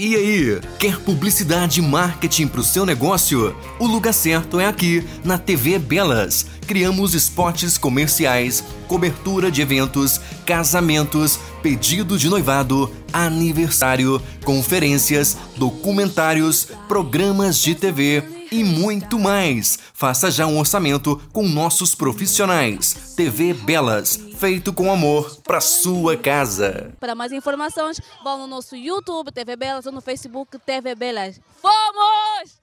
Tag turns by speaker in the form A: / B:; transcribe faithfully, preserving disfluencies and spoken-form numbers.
A: E aí, quer publicidade e marketing para o seu negócio? O lugar certo é aqui, na T V Belas. Criamos spots comerciais, cobertura de eventos, casamentos, pedido de noivado, aniversário, conferências, documentários, programas de T V e muito mais. Faça já um orçamento com nossos profissionais. T V Belas, feito com amor para sua casa.
B: Para mais informações, vão no nosso YouTube, T V Belas, ou no Facebook, T V Belas. Fomos!